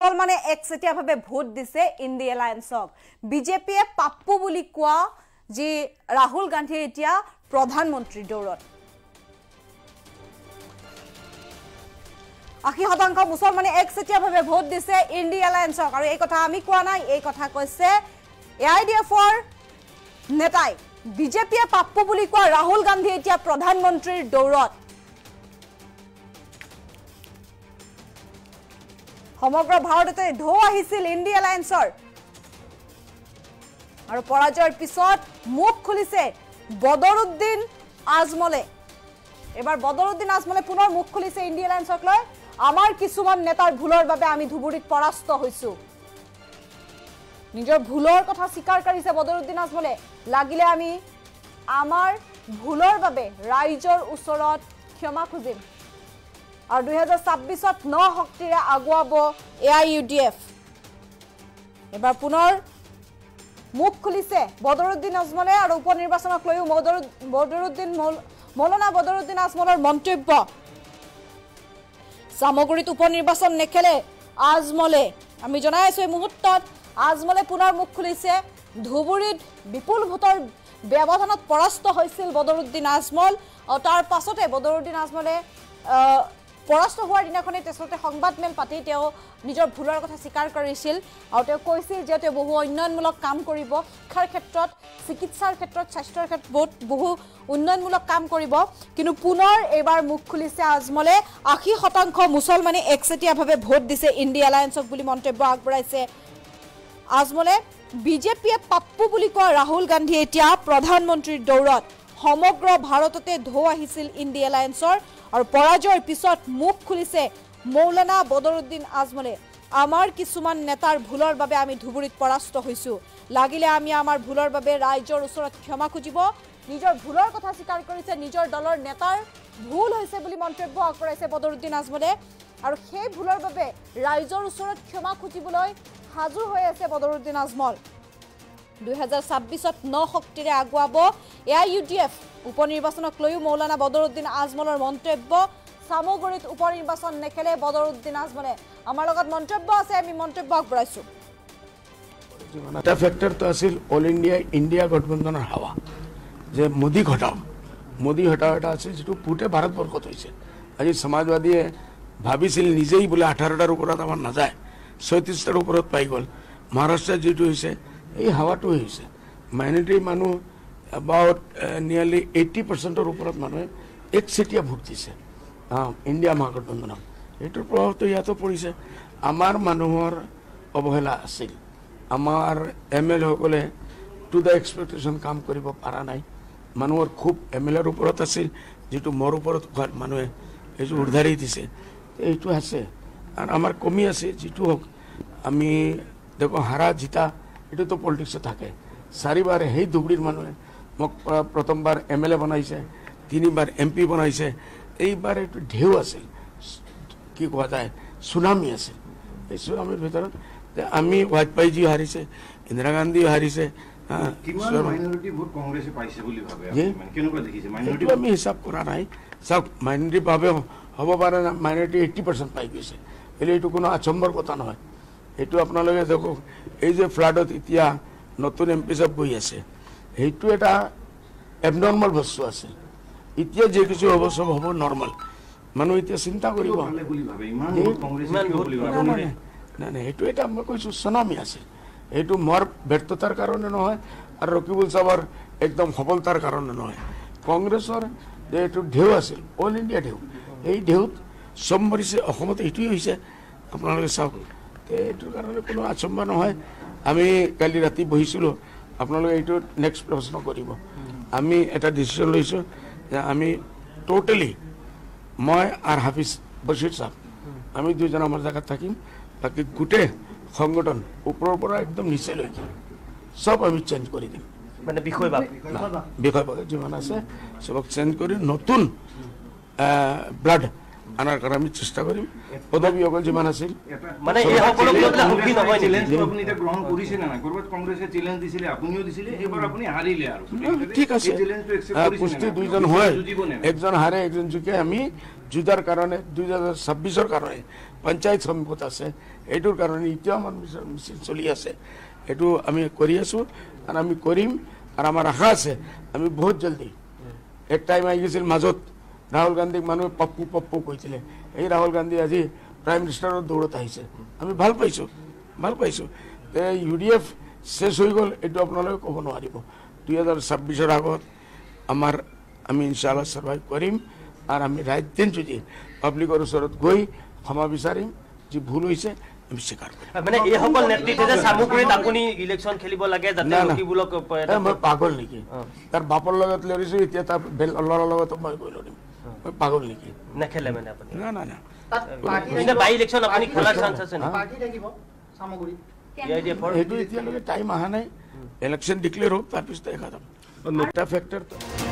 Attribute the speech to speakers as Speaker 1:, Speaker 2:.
Speaker 1: মানে একচেটিয়াভাৱে ভোট দিছে ইণ্ডি এলায়েন্সক বিজেপিয়ে পাপ্পু বুলি কোৱা যি ৰাহুল গান্ধী এতিয়া প্ৰধানমন্ত্ৰীৰ দৌৰত ৮০% মুছলমানে একচেটিয়াভাৱে ভোট দিছে ইণ্ডি এলায়েন্সক আৰু এই কথা আমি কোৱা নাই এই কথা কৈছে এআইডিএফৰ নেতাই বিজেপিয়ে পাপ্পু বুলি কোৱা ৰাহুল গান্ধী এতিয়া প্ৰধানমন্ত্ৰীৰ দৌৰত সমগ্ৰ ভাৰততে ঢৌ আহিছিল ইণ্ডি এলায়েন্সৰ আৰু পৰাজয়ৰ পিছত মুখ খুলিছে বদৰুদ্দিন আজমলে এবাৰ বদৰুদ্দিন আজমলে পুনৰ মুখ খুলিছে ইণ্ডি এলায়েন্সক লৈ আমাৰ কিছুমান নেতাৰ ভুলৰ বাবে আমি ধুবুৰীত পৰাস্ত হৈছো নিজৰ ভুলৰ কথা স্বীকাৰ কৰিছে বদৰুদ্দিন আজমলে লাগিলে আমি আমাৰ ভুলৰ বাবে ৰাইজৰ ওচৰত ক্ষমা খুজিম আৰু 2026ত ন শক্তিৰে আগুৱাব এআইইউডিএফ এবাৰ পুনৰ মুখ খুলিছে বদৰুদ্দিন আজমলে আৰু উপনিৰ্বাচনক লৈও মৌলানা বদৰুদ্দিন আজমলৰ মন্তব্য সামগ্ৰীত উপনিৰ্বাচন নেখেলে আজমলে আমি জনাই আছো এই মুহূৰ্তত আজমলে পুনৰ মুখ খুলিছে ধুবুৰীত বিপুল ভোটৰ ব্যৱধানত পৰাস্ত হৈছিল বদৰুদ্দিন আজমল আৰু তাৰ পাছতে বদৰুদ্দিন আজমলে পৰাস্ত হোৱাৰ দিনাখনে তেছতে সংবাদমেল পাতি তেওঁ নিজৰ ভুলৰ কথা স্বীকাৰ কৰিছিল আৰু তেওঁ কৈছিল যে তেওঁ বহু উন্নয়নমূলক কাম কৰিব শিক্ষাৰ ক্ষেত্ৰত চিকিৎসাৰ ক্ষেত্ৰত স্বাস্থ্যৰ ক্ষেত্ৰত বহু উন্নয়নমূলক কাম কৰিব কিন্তু পুনৰ এবাৰ মুখ খুলিছে আজমলে ৮০% মুছলমানে একচেটিয়াভাৱে ভোট দিছে ইণ্ডি এলায়েন্সক বুলি মন্তব্য আগবঢ়াইছে আজমলে বিজেপিয়ে পাপ্পু বুলি কোৱা ৰাহুল গান্ধী এতিয়া প্ৰধানমন্ত্ৰীৰ দৌৰত সমগ্ৰ ভাৰততে ঢৌ আহিছিল ইণ্ডি এলায়েন্সৰ আৰু পৰাজয়ৰ পিছত মুখ খুলিছে মৌলানা বদৰুদ্দিন আজমলে আমাৰ কিছুমান নেতাৰ ভুলৰ বাবে আমি ধুবুৰীত পৰাস্ত হৈছো লাগিলে আমি আমাৰ ভুলৰ বাবে ৰাইজৰ ওচৰত ক্ষমা খুজিব নিজৰ ভুলৰ কথা স্বীকাৰ কৰিছে নিজৰ দলৰ নেতাৰ ভুল হৈছে বুলি মন্তব্য আগবঢ়াইছে বদৰুদ্দিন আজমলে আৰু সেই ভুলৰ বাবে ৰাইজৰ ওচৰত ক্ষমা খুজিবলৈ হাজু হৈ আছে বদৰুদ্দিন আজমল 2026ত ন শক্তিৰে আগুৱাব এআইইউডিএফ উপনিৰ্বাচনক লৈও মৌলানা বদৰুদ্দিন আজমলৰ মন্তব্য সামগ্ৰীত উপনিৰ্বাচন নেখেলে বদৰুদ্দিন আজমলে আমাৰ লগত মন্তব্য আছে আমি মন্তব্য আগবঢ়াইছো
Speaker 2: এটা ফেক্টৰ তো আছিল অল ইণ্ডিয়া গঠবন্ধনৰ হাৱা যে মোদী হটাও এটা আছে যেটো পুটে ভাৰতবৰ্ষত হৈছে আজি সমাজবাদীয়ে ভাবিছিল নিজেই বোলে 18টাৰ ওপৰত আমাৰ নাযায় 36টাৰ ওপৰত পাই গ'ল মহাৰাষ্ট্ৰত যেটো হৈছে এই হাৱাটো হৈছে মাইনৰিটি মানুহ about nearly 80%ৰ ওপৰত মানুহে একচেটিয়া ভোট দিছে ইণ্ডিয়া মহাগঠবন্ধনক এইটোৰ প্ৰভাৱটো ইয়াতো পৰিছে আমাৰ মানুহৰ অৱহেলা আছিল আমাৰ এমএলএ সকলে টু দ্য এক্সপেক্টেশন কাম কৰিব পৰা নাই মানুহৰ খুব এমএলএৰ ওপৰত আছিল যেটো মোৰ ওপৰত মানুহে এইটো উৰ্ধাৰি দিছে এইটো আছে আৰু আমাৰ কমি আছে যেটো হওক আমি দেখো হাৰা জিতা এটোতো পলিটিক্সে থাকে 4বাৰ সেই ধুবুৰীৰ মানুহে মোক প্ৰথমবাৰ এমএলএ বনাইছে 3বাৰ এমপি বনাইছে এইবাৰ এইটো ঢেউ আছিল কি কোৱা যায় সুনামি আছিল এই সুনামিৰ ভিতৰত আমি ৱাজপেয়ীজি হাৰিছে ইন্দিৰা গান্ধী হাৰিছে
Speaker 3: কিমান মাইনৰিটি ভোট কংগ্ৰেছে পাইছে বুলি ভাবে মানে কেনেকুৱা দেখিছে মাইনৰিটি
Speaker 2: আমি হিচাপ কৰা নাই সব মাইনৰিটি ভাবে হ'ব পাৰে না মাইনৰিটি 80% পাই গৈছে এইটো কোনো আচম্বৰ কথা নহয় এইটো আপোনালোকে দেখো এই যে ফ্লাডত এতিয়া নতুন এমপি সব গৈ আছে এইটো এটা এবনৰ্মাল বস্তু আছে এতিয়া যে কিছু হ'ব সব হ'ব নৰ্মাল মানুহ এতিয়া চিন্তা কৰিব না এইটো এটা মই কৈছো সুনামি আছে এইটো মোৰ ব্যৰ্থতাৰ কাৰণে নহয় আৰু ৰকিবুল সাহেবৰ একদম সফলতাৰ কাৰণে নহয় কংগ্ৰেছৰ যে এইটো ঢেউ আছিল অল ইণ্ডিয়া ঢেউ এই ঢেউত চব মৰিছে অসমত এইটোৱে হৈছে আপোনালোকে চাওক এইটোৰ কাৰণে কোনো আচম্বা নহয় আমি কালি ৰাতি বহিছিলোঁ আপোনালোকে এইটো নেক্সট প্ৰশ্ন কৰিব আমি এটা ডিচিশ্যন লৈছোঁ যে আমি টোটেলি মই আৰু হাফিজ বছিৰ সাহেব আমি দুজন আমাৰ জেগাত থাকিম বাকী গোটেই সংগঠন ওপৰৰ পৰা একদম নিচেলৈকে সব আমি চেঞ্জ কৰি দিম
Speaker 4: মানে বিষয়ভাগ
Speaker 2: যিমান আছে সবক চেঞ্জ কৰি নতুন ব্লাড আনাৰ কাৰণে আমি চেষ্টা কৰিম পদবীসকল যিমান আছিল
Speaker 4: মানে এই সকলো
Speaker 3: আপুনি এটা গ্ৰহণ কৰিছে না কৰবাত কংগ্ৰেছে চ্যালেঞ্জ দিছিলে আপুনিও দিছিলে এবাৰ আপুনি হাৰিলে আৰু
Speaker 2: ঠিক আছে কুস্তি দুইজন হয় একজন হাৰে একজন জিকে আমি যুঁজাৰ কাৰণে 2026ৰ কাৰণে পঞ্চায়ত সমিপত আছে এইটোৰ কাৰণে এতিয়াও আমাৰ মিছিল চলি আছে এইটো আমি কৰি আছোঁ আৰু আমি কৰিম আৰু আমাৰ আশা আছে আমি বহুত জলদি এক টাইম আহি গৈছিল মাজত ৰাহুল গান্ধীক মানুহে পপ্পু পপ্পু কৈছিলে এই ৰাহুল গান্ধী আজি প্ৰাইম মিনিষ্টাৰৰ দৌৰত আহিছে আমি ভাল পাইছোঁ UDF শেষ হৈ গ'ল এইটো আপোনালোকে ক'ব নোৱাৰিব 2026 আগত আমি ইনশাআল্লাহ সাৰ্ভাইভ কৰিম আৰু আমি ৰাইট দিন যদি পাব্লিকৰ ওচৰত গৈ ক্ষমা বিচাৰিম যি ভুল হৈছে আমি স্বীকাৰ কৰিম
Speaker 4: মানে এই সকল নেতৃত্বে যে সামগ্ৰীত আপুনি ইলেকশ্যন খেলিব লাগে যাতে ৰকিবুলক
Speaker 2: মই পাগল নেকি তাৰ বাপৰ লগত লৰিছোঁ এতিয়া তাৰ ল'ৰাৰ লগত মই গৈ লৰিম মই পাগল নেকি
Speaker 4: নেখেলে মানে আপুনি
Speaker 2: না
Speaker 4: মানে বাই ইলেকশ্যন আপুনি খেলাৰ চান্স আছে নেকি
Speaker 5: পাৰ্টি থাকিব সামগ্ৰী
Speaker 2: সেইটো এতিয়ালৈকে টাইম অহা নাই ইলেকশ্যন ডিক্লেয়াৰ হওক তাৰপিছত দেখা যাম এটা ফেক্টৰ